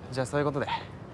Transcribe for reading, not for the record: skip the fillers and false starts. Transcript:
じゃあそういうことで。